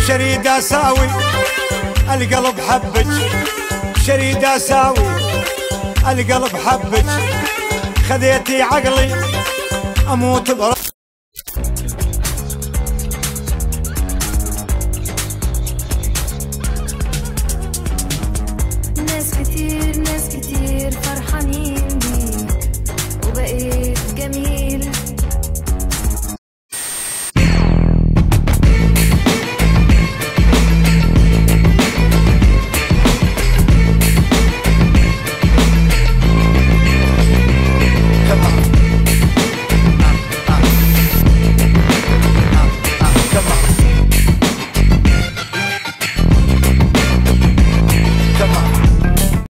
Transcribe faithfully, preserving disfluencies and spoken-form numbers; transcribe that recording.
شريد اساوي القلب حبك، شريد اساوي القلب حبك، خذيتي عقلي اموت برا